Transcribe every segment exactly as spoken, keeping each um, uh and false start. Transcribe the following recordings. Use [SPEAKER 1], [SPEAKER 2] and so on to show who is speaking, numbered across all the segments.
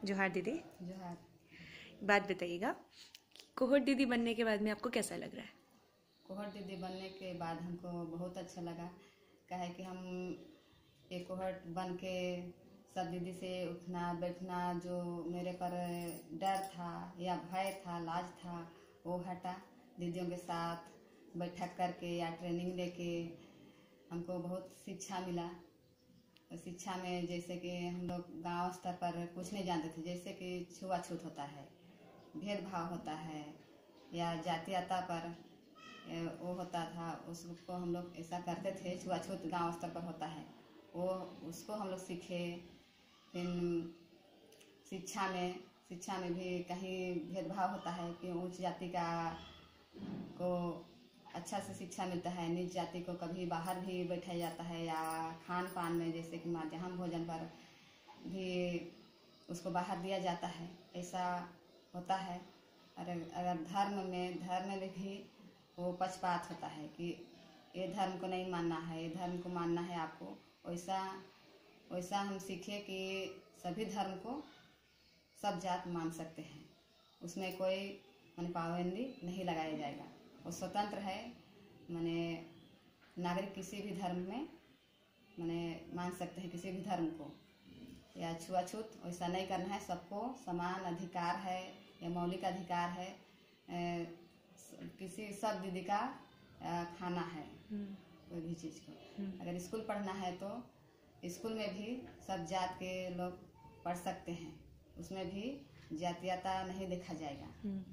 [SPEAKER 1] जोहार दीदी।
[SPEAKER 2] जोहार।
[SPEAKER 1] बात बताइएगा, कोहट दीदी बनने के बाद में आपको कैसा लग रहा है?
[SPEAKER 2] कोहट दीदी बनने के बाद हमको बहुत अच्छा लगा। काहे कि हम एक कोहट बन के सब दीदी से उठना बैठना, जो मेरे पर डर था या भय था, लाज था, वो हटा। दीदियों के साथ बैठक करके या ट्रेनिंग लेके हमको बहुत शिक्षा मिला। शिक्षा में जैसे कि हम लोग गांव स्तर पर कुछ नहीं जानते थे, जैसे कि छुआछूत होता है, भेदभाव होता है, या जातीयता पर वो होता था, उसको हम लोग ऐसा करते थे। छुआछूत गांव स्तर पर होता है, वो उसको हम लोग सीखे। फिर शिक्षा में शिक्षा में भी कहीं भेदभाव होता है कि ऊंच जाति का को अच्छा से शिक्षा मिलता है, नीच जाति को कभी बाहर भी बैठाया जाता है, या खान पान में जैसे कि मध्याह्न भोजन पर भी उसको बाहर दिया जाता है, ऐसा होता है। और अगर धर्म में धर्म में भी वो पक्षपात होता है कि ये धर्म को नहीं मानना है, ये धर्म को मानना है आपको। वैसा वैसा हम सीखे कि सभी धर्म को सब जात मान सकते हैं, उसमें कोई माने पाबंदी नहीं लगाया जाएगा। वो स्वतंत्र है, माने नागरिक किसी भी धर्म में माने मान सकते हैं, किसी भी धर्म को। या छुआछूत वैसा नहीं करना है, सबको समान अधिकार है, या मौलिक अधिकार है। ए, किसी सब दीदी का खाना है, कोई भी चीज़ को। अगर स्कूल पढ़ना है तो स्कूल में भी सब जात के लोग पढ़ सकते हैं, उसमें भी जातीयता नहीं देखा जाएगा।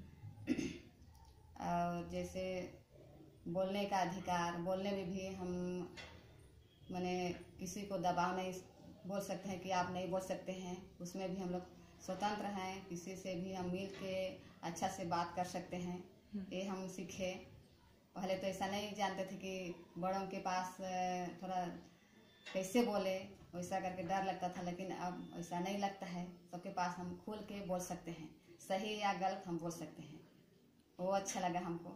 [SPEAKER 2] और जैसे बोलने का अधिकार, बोलने में भी हम माने किसी को दबाव नहीं बोल सकते हैं कि आप नहीं बोल सकते हैं, उसमें भी हम लोग स्वतंत्र हैं। किसी से भी हम मिल के अच्छा से बात कर सकते हैं, ये हम सीखे। पहले तो ऐसा नहीं जानते थे कि बड़ों के पास थोड़ा कैसे बोले, वैसा करके डर लगता था, लेकिन अब ऐसा नहीं लगता है। सबके पास हम खुल के बोल सकते हैं, सही या गलत हम बोल सकते हैं, वो अच्छा लगा हमको।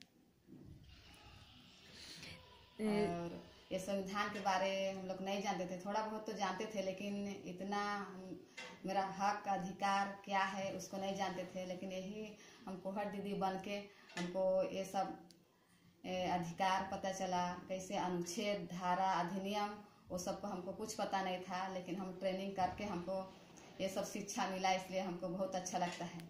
[SPEAKER 2] और ये संविधान के बारे हम लोग नहीं जानते थे, थोड़ा बहुत तो जानते थे, लेकिन इतना हम मेरा हक अधिकार क्या है उसको नहीं जानते थे। लेकिन यही हम कोहट दीदी बन के हमको ये सब अधिकार पता चला, कैसे अनुच्छेद, धारा, अधिनियम, वो सबको हमको कुछ पता नहीं था, लेकिन हम ट्रेनिंग करके हमको ये सब शिक्षा मिला, इसलिए हमको बहुत अच्छा लगता है।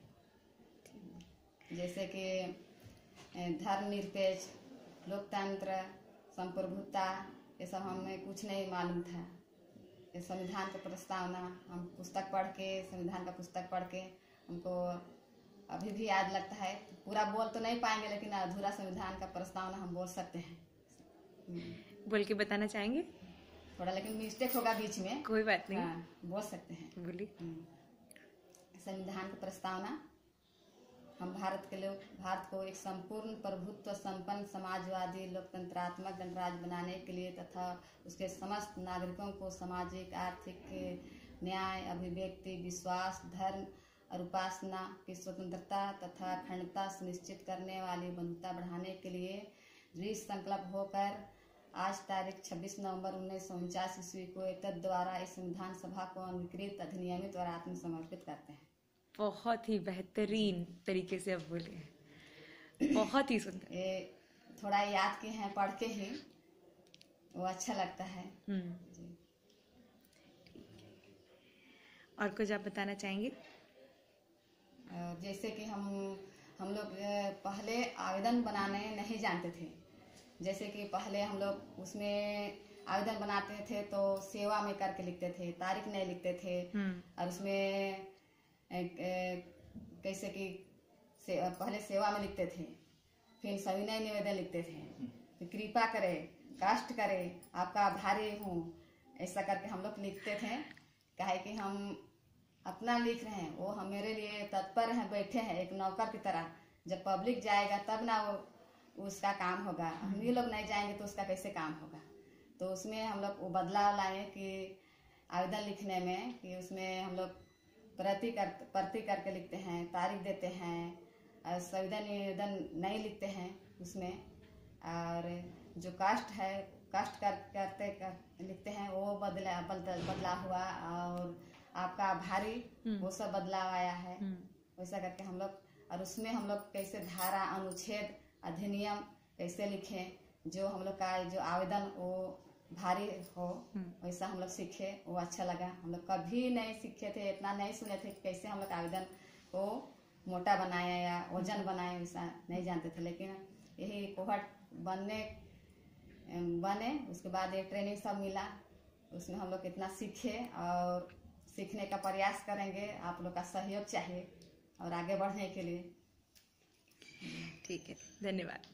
[SPEAKER 2] जैसे कि धर्मनिरपेक्ष, लोकतंत्र, संप्रभुता, ये सब हमें कुछ नहीं मालूम था। ये संविधान का प्रस्तावना हम पुस्तक पढ़ के, संविधान का पुस्तक पढ़ के हमको अभी भी याद लगता है। पूरा बोल तो नहीं पाएंगे, लेकिन अधूरा संविधान का प्रस्तावना हम बोल सकते हैं।
[SPEAKER 1] बोल के बताना चाहेंगे?
[SPEAKER 2] थोड़ा लेकिन मिस्टेक होगा बीच में,
[SPEAKER 1] कोई बात नहीं।
[SPEAKER 2] हाँ, बोल सकते हैं।
[SPEAKER 1] बोलिए।
[SPEAKER 2] संविधान की प्रस्तावना। हम भारत के लोग भारत को एक संपूर्ण प्रभुत्व संपन्न समाजवादी लोकतंत्रात्मक गणराज्य बनाने के लिए तथा उसके समस्त नागरिकों को सामाजिक, आर्थिक, न्याय, अभिव्यक्ति, विश्वास, धर्म और उपासना की स्वतंत्रता तथा अखंडता सुनिश्चित करने वाली बंधुता बढ़ाने के लिए दृढ़ संकल्प होकर आज तारीख छब्बीस नवंबर उन्नीस सौ उनचास ईस्वी को तद द्वारा इस संविधान सभा को अंगीकृत, अधिनियमित और आत्मसमर्पित करते हैं।
[SPEAKER 1] बहुत ही बेहतरीन तरीके से आप बोले, बहुत ही सुंदर।
[SPEAKER 2] ये थोड़ा याद किए हैं पढ़ के ही, वो अच्छा लगता है।
[SPEAKER 1] जी। और कुछ आप बताना चाहेंगे?
[SPEAKER 2] जैसे कि हम हम लोग पहले आवेदन बनाने नहीं जानते थे। जैसे कि पहले हम लोग उसमें आवेदन बनाते थे तो सेवा में करके लिखते थे, तारीख नहीं लिखते थे। और उसमें कैसे कि से, पहले सेवा में लिखते थे, फिर सविनय निवेदन लिखते थे, फिर कृपा करे, कष्ट करे, आपका आभारी हूँ, ऐसा करके हम लोग लिखते थे। काहे कि हम अपना लिख रहे हैं, वो हम मेरे लिए तत्पर हैं, बैठे हैं एक नौकर की तरह। जब पब्लिक जाएगा तब ना वो उसका काम होगा, हम ये लोग नहीं जाएंगे तो उसका कैसे काम होगा। तो उसमें हम लोग वो बदलाव लाए कि आवेदन लिखने में कि उसमें हम लोग प्रति कर प्रति करके लिखते हैं, तारीख देते हैं, और संविदा निवेदन नहीं लिखते हैं उसमें। और जो कास्ट है, कास्ट कर करते कर लिखते हैं, वो बदला बदला बदला हुआ। और आपका भारी,
[SPEAKER 1] हम्म।
[SPEAKER 2] वो सब बदलाव आया है।
[SPEAKER 1] हम्म।
[SPEAKER 2] वैसा करके हम लोग, और उसमें हम लोग कैसे धारा, अनुच्छेद, अधिनियम कैसे लिखें, जो हम लोग का जो आवेदन वो भारी हो,
[SPEAKER 1] हम्म।
[SPEAKER 2] वैसा हम लोग सीखे, वो अच्छा लगा। हम लोग कभी नहीं सीखे थे, इतना नहीं सुने थे कैसे हम लोग आवेदन को मोटा बनाए या वजन बनाए, वैसा नहीं जानते थे। लेकिन यही कोहट बनने बने उसके बाद ये ट्रेनिंग सब मिला, उसमें हम लोग कितना सीखे और सीखने का प्रयास करेंगे। आप लोग का सहयोग चाहिए और आगे बढ़ने के लिए।
[SPEAKER 1] ठीक है, धन्यवाद।